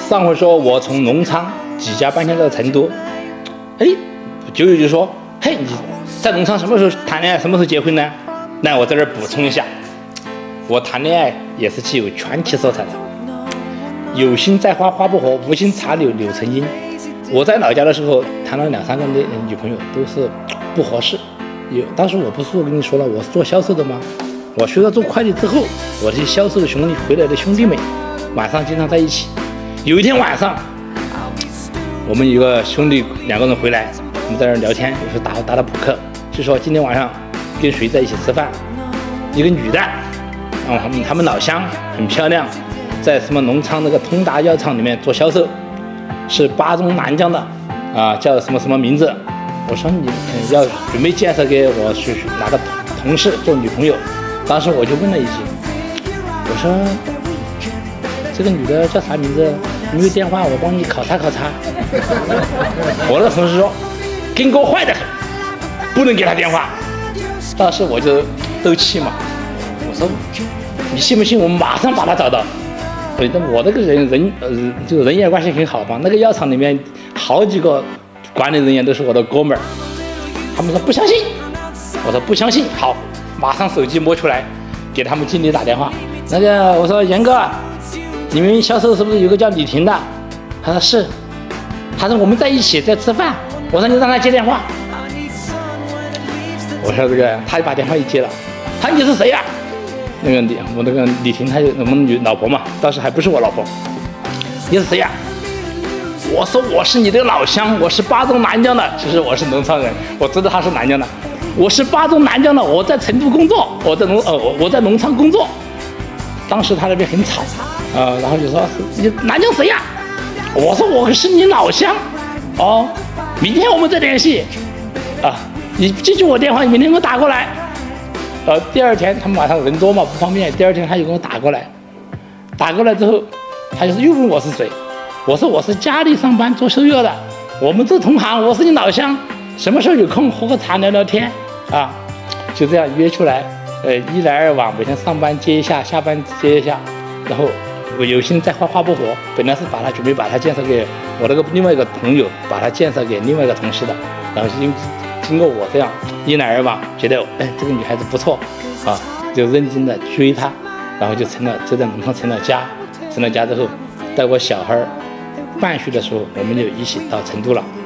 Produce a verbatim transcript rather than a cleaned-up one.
上回说我从农仓举家搬迁到成都，哎，酒友就说：“嘿，你在农仓什么时候谈恋爱？什么时候结婚呢？”那我在这儿补充一下，我谈恋爱也是具有传奇色彩的。有心栽花花不活，无心插柳柳成荫。我在老家的时候谈了两三个女朋友，都是不合适。有当时我不是我跟你说了，我是做销售的吗？我学了做会计之后，我这些销售的兄弟回来的兄弟们，晚上经常在一起。有一天晚上，我们有个兄弟两个人回来，我们在那儿聊天，有时候打打打扑克，就说今天晚上跟谁在一起吃饭？一个女的，然后他们他们老乡很漂亮，在什么农仓那个通达药厂里面做销售，是巴中南疆的，啊，叫什么什么名字？我说你要准备介绍给我去哪个同事做女朋友，当时我就问了一句，我说这个女的叫啥名字？你有电话我帮你考察考察。我那个同事说跟哥坏得很，不能给他电话。当时我就斗气嘛，我说你信不信我马上把他找到？对，那我这个人人呃就人员关系很好嘛，那个药厂里面好几个管理人员都是我的哥们儿。他们说不相信，我说不相信，好，马上手机摸出来给他们经理打电话。那个我说严哥，你们销售是不是有个叫李婷的？他说是。他说我们在一起在吃饭。我说你让他接电话。我说这个，他就把电话一接了。他说你是谁呀、啊？那个李，我那个李婷，她我们女老婆嘛，当时还不是我老婆。你是谁呀、啊？我说我是你的老乡，我是巴中南疆的。其实我是农村人，我知道他是南疆的。我是巴中南疆的，我在成都工作，我在农呃我在农场工作。当时他那边很吵，呃，然后就说你南疆谁呀、啊？我说我是你老乡，哦，明天我们再联系，啊，你记住我电话，你明天给我打过来。呃，第二天他们晚上人多嘛不方便，第二天他就给我打过来，打过来之后，他就是又问我是谁，我说我是家里上班做收药的，我们做同行，我是你老乡，什么时候有空喝个茶聊聊天啊？就这样约出来，呃，一来二往，每天上班接一下，下班接一下，然后。我有心栽花花不活，本来是把他准备把他介绍给我那个另外一个朋友，把他介绍给另外一个同事的，然后经经过我这样一来二往，觉得哎这个女孩子不错啊，就认真的追她，然后就成了就在农场成了家，成了家之后，在我小孩半岁的时候，我们就一起到成都了。